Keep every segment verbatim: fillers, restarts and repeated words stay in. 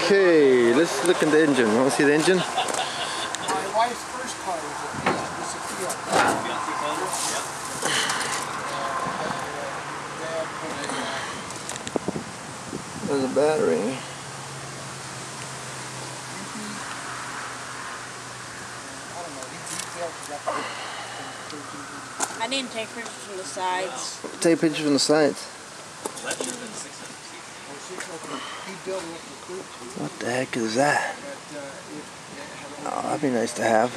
Okay, let's look at the engine. Want to see the engine? My wife's first car was a Fiat. It's a Fiat. Fiat six hundred? Yeah. There's a battery. I didn't take pictures from the sides. Take pictures from the sides. What the heck is that? Oh, that'd be nice to have.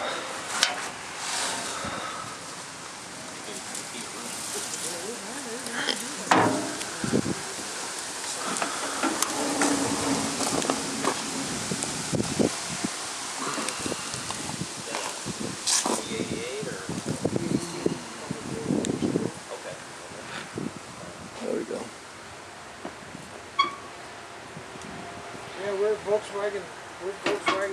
There we go. Yeah, we're Volkswagen. We're Volkswagen.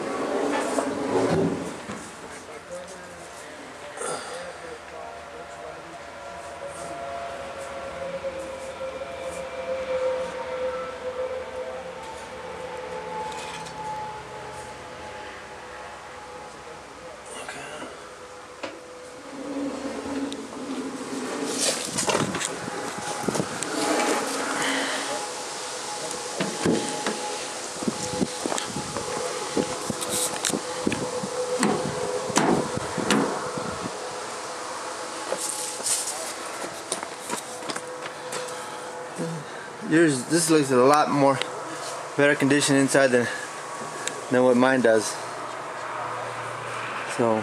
Yours, this looks a lot more better condition inside than than what mine does. So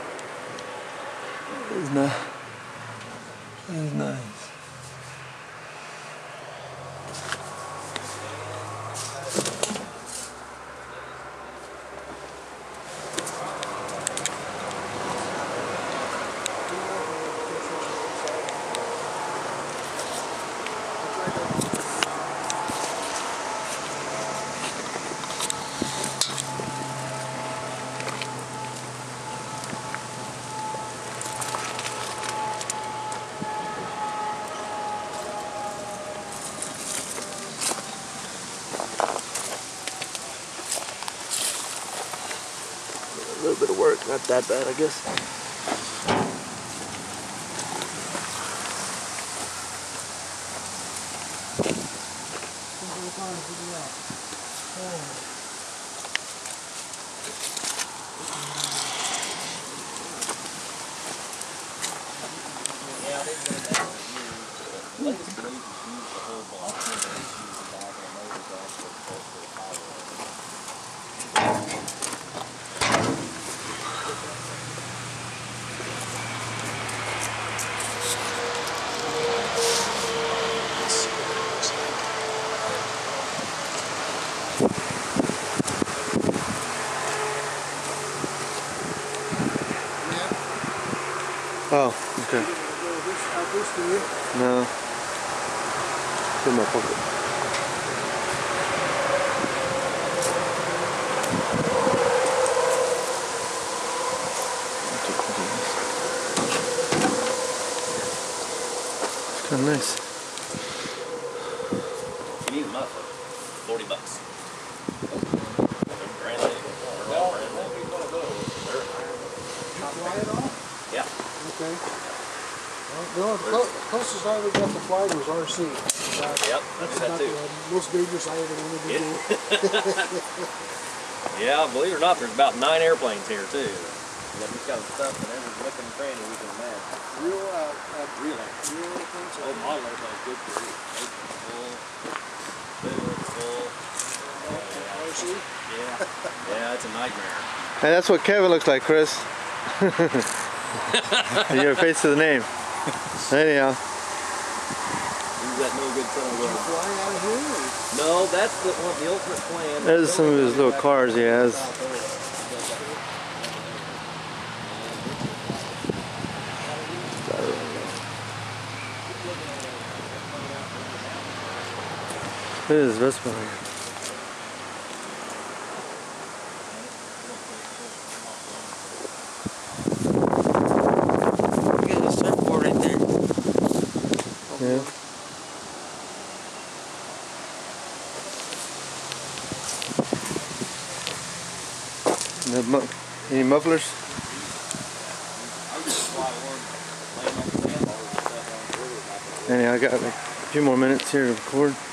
it's not. It's nice. A little bit of work, not that bad, I guess. Oh, okay. No. It's in my pocket. It's kind of nice. You need a muffler. Forty bucks. They're brand new. Well, They're that'd be one of those. You fly it off? Yeah. Okay. Well, the only clo closest I ever got to fly was R C. Uh, Yep, that's that about too. the most dangerous I ever wanted to do. Yeah, believe it or not, there's about nine airplanes here too. Yeah, we've got stuff in every nook and cranny we can imagine. Real, uh, uh, Real real airplanes. Oh, model airplane's good for you. Full, full, full. R C? Yeah, yeah, it's a nightmare. Hey, that's what Kevin looks like, Chris. Your face to the name. Anyhow. He's got no good son of a gun. Fly out of here? Or? No, that's the, one, the ultimate plan. There's some of his little cars he has. Look at this Vespa here. Look at the surfboard right there. Yeah. No mu any mufflers? Anyhow, I got like a few more minutes here to record.